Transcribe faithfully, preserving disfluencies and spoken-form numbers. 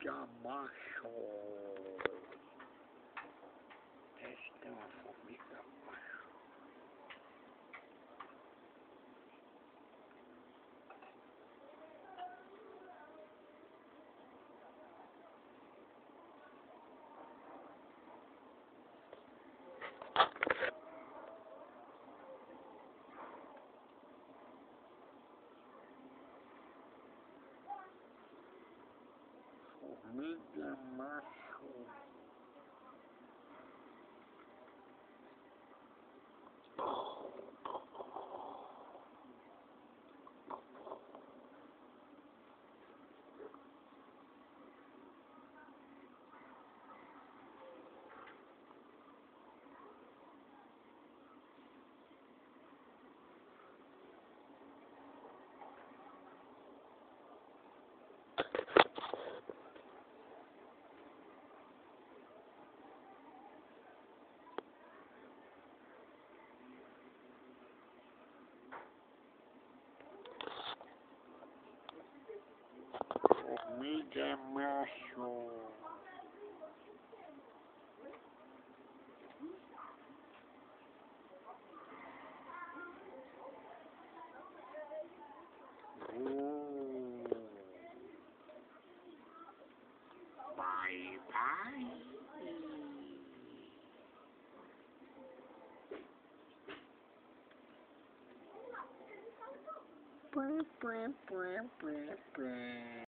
macho. Esta é uma formiga macho. Formiga macho. Formiga macho. Oh. Bye bye. Bye bye bye bye bye.